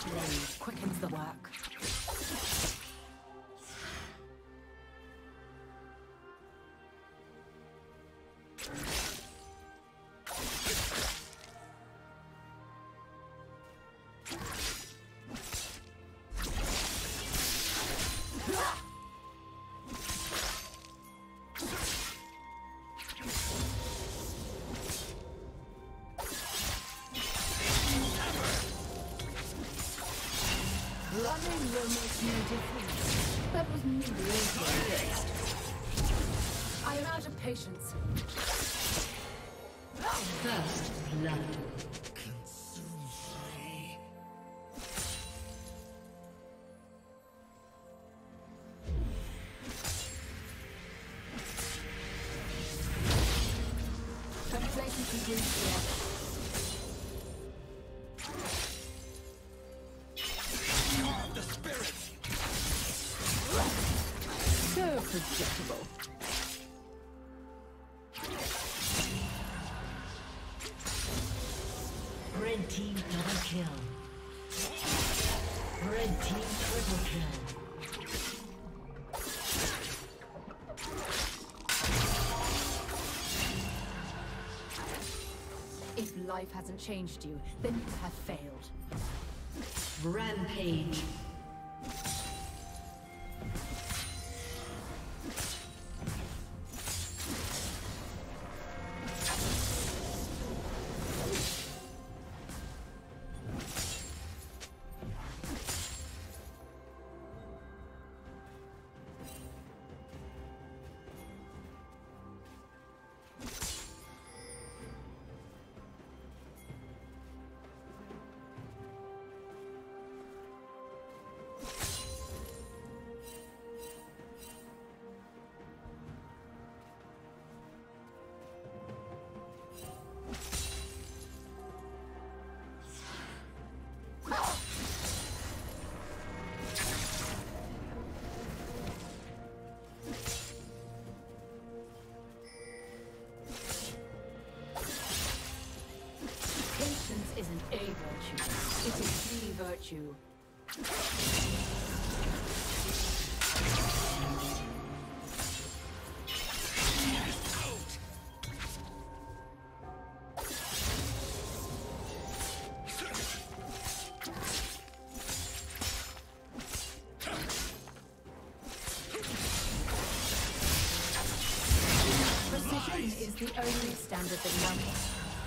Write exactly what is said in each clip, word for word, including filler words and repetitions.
blade quickens the work. Running will make no difference. That was merely a test. I am out of patience. First blood. Complacency brings fear. So predictable. Red team double kill. Red team triple kill. If life hasn't changed you, then you have failed. Rampage. Isn't a virtue, it is the virtue. Precision is the only standard that matters.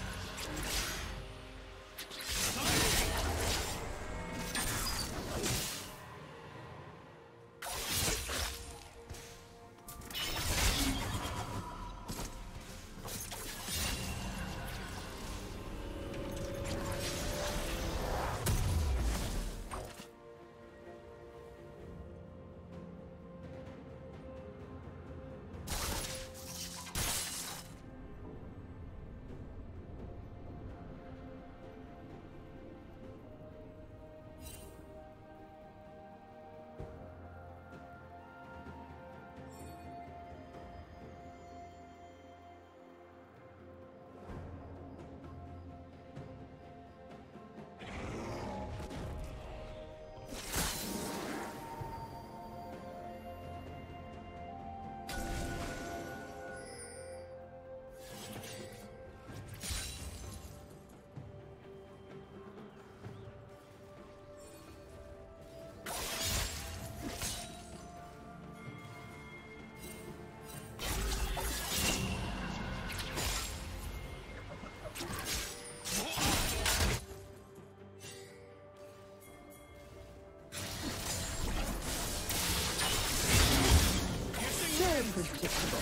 Predictable.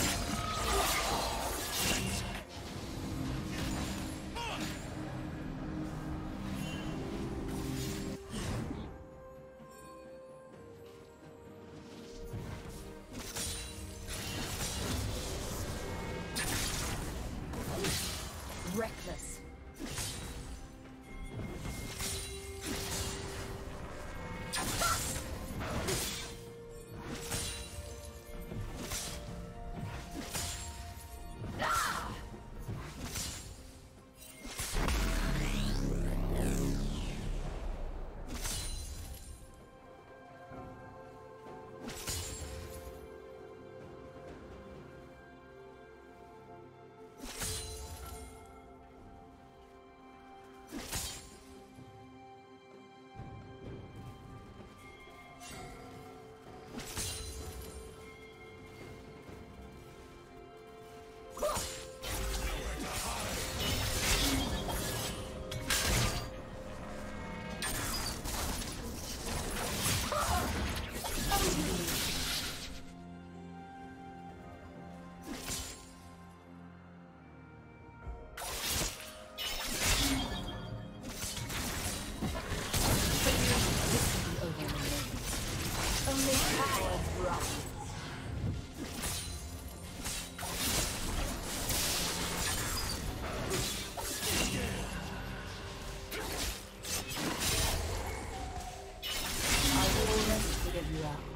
Reckless. Power drop. I will rest to get you out.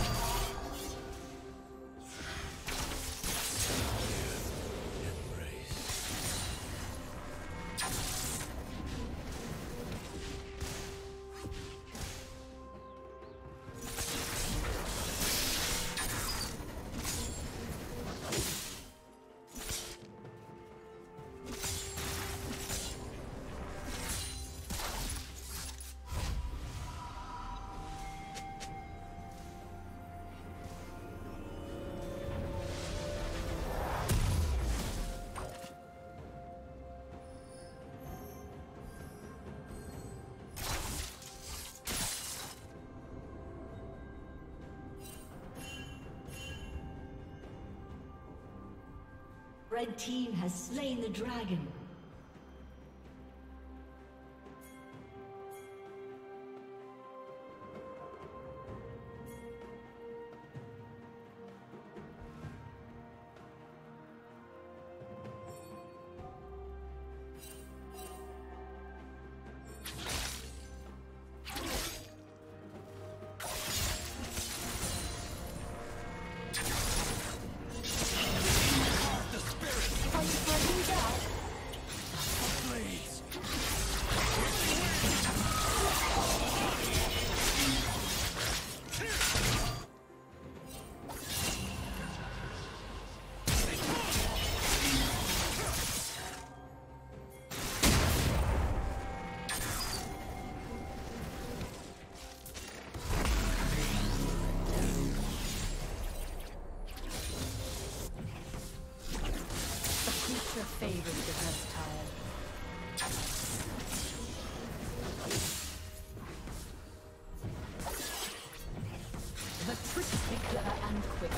Red team has slain the dragon. Favors the versatile. The trick clever and quick.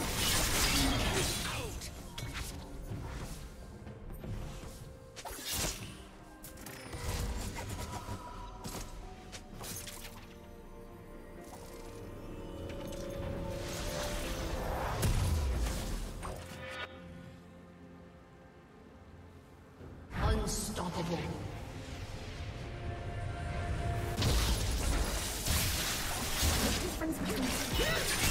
Unstoppable. The difference between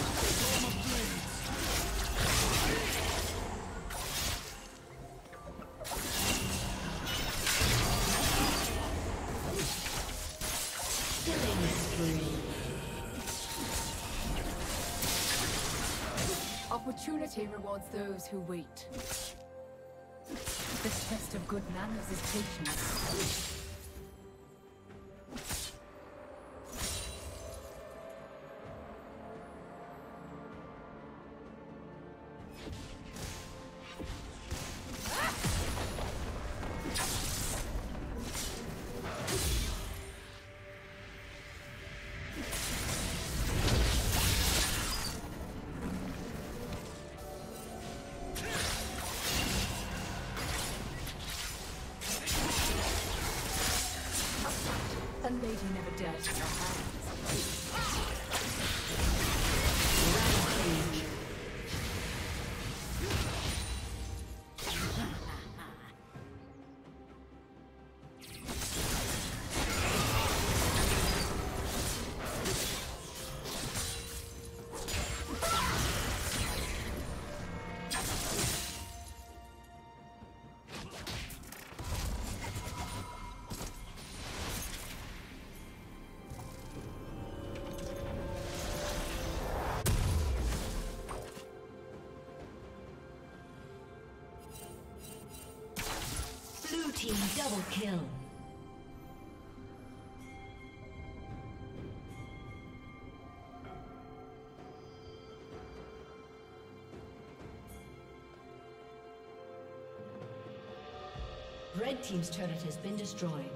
Killing spree. opportunity rewards those who wait. The test of good manners is patience. A lady never dares to her hands. Team double kill. Red team's turret has been destroyed.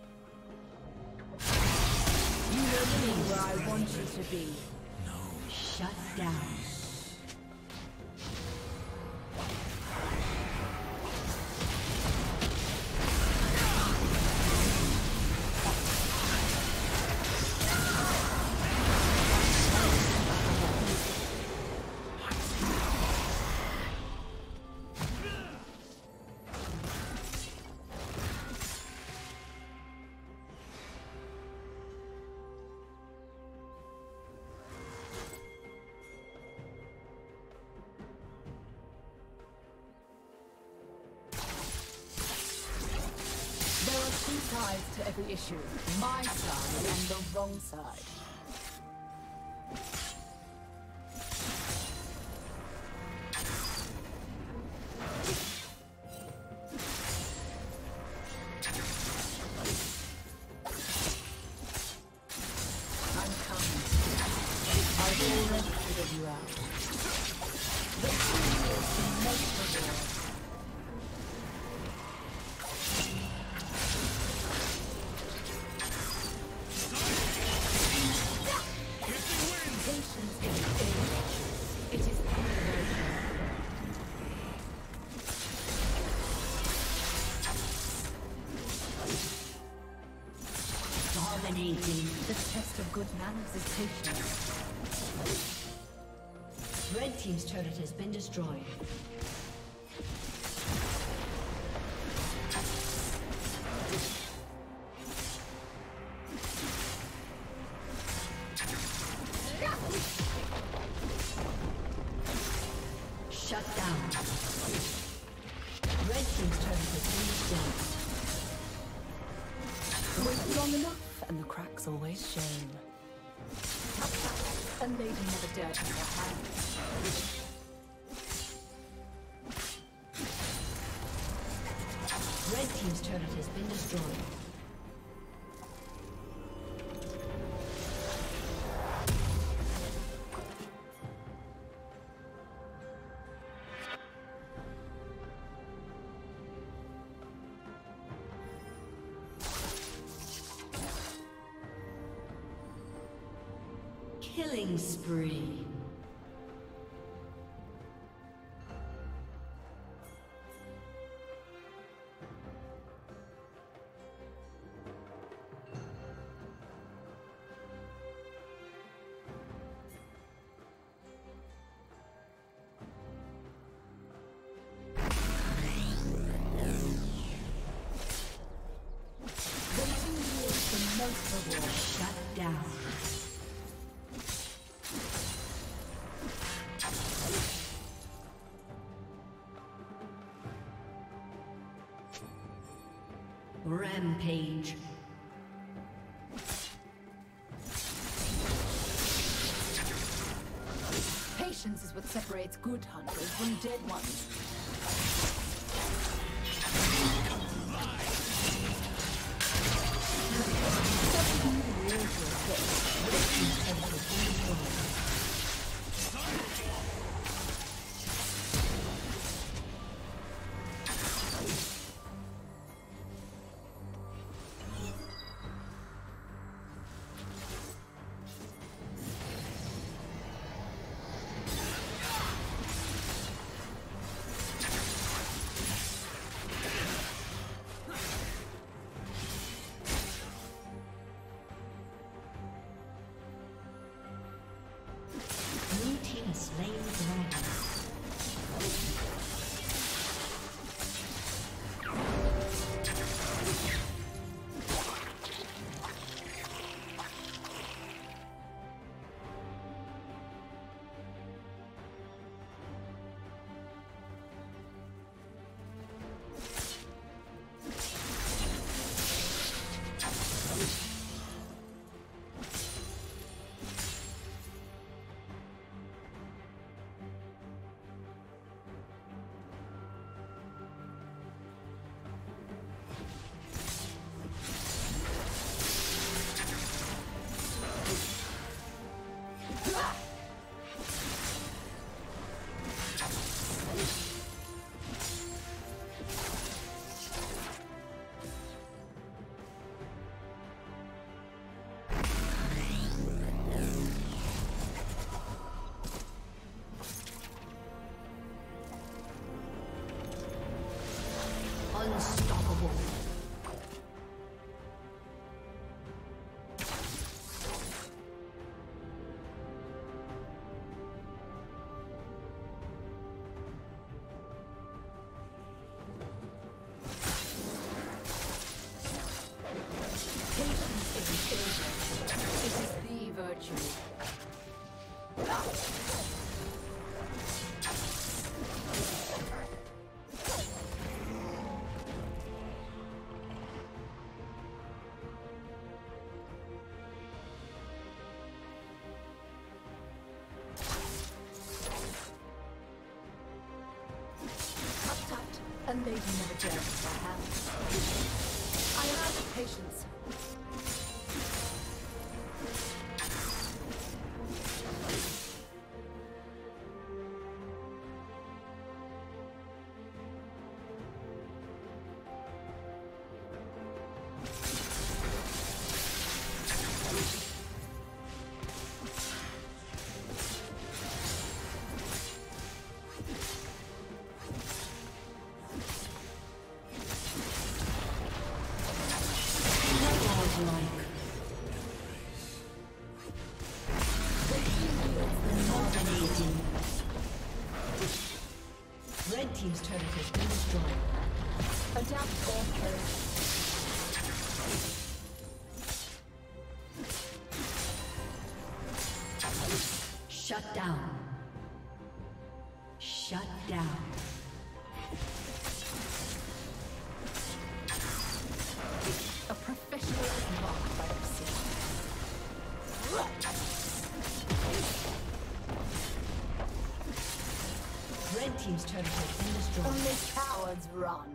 Where I want you to be. No. Shut down. Two sides to every issue. My side and the wrong side. I'm coming. I've already figured you out. The key is to make the world. Dominating. The test of good manners is patience. Red team's turret has been destroyed. Shut down. Red team's turret has been destroyed. Wait long enough, and the cracks always shame. A lady never dared to her hand. Red team's turret has been destroyed. Killing spree. Shut down. Rampage. Patience is what separates good hunters from dead ones. lady never dares my hands. I am out of patience. Red team's turret has been destroyed. Adapt or perish. Shut down. Shut down. A professional is marked by precision. Red team's turret has been destroyed. Only cowards run.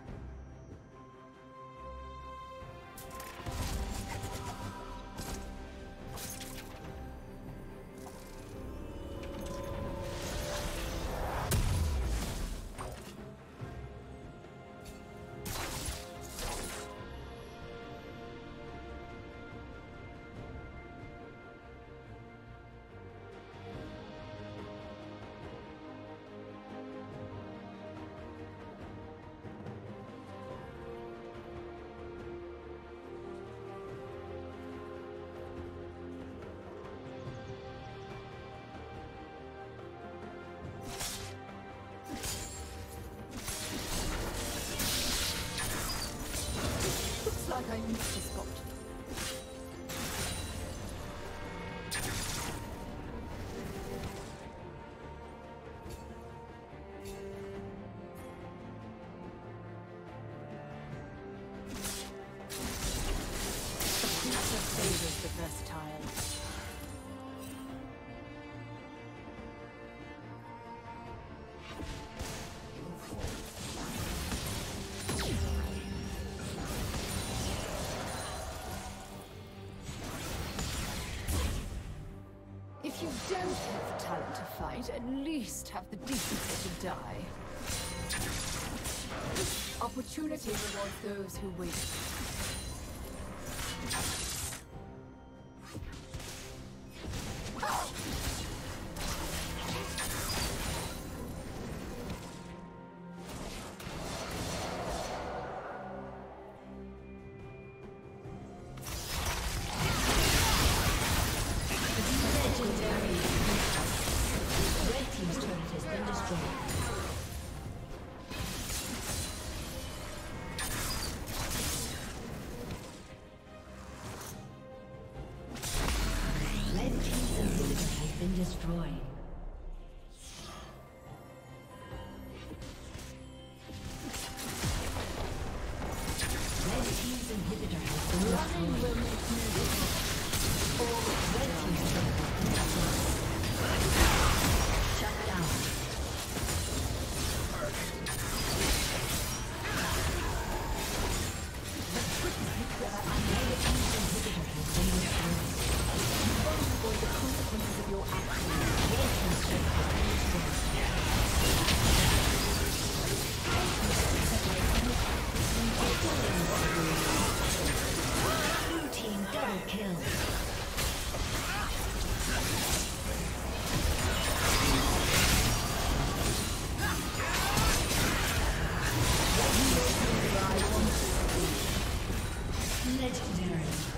Like I used to spot. The creature favors the versatile. If you don't have the talent to fight, at least have the decency to die. Opportunity rewards those who wait. Destroyed. Red team's inhibitor has been Running will destroyed. make me Red team's turret has been destroyed. Shut down. Red team's inhibitor has been destroyed. avoid the consequences of your actions. Red team's turret has been destroyed. Blue team double kill. Legendary.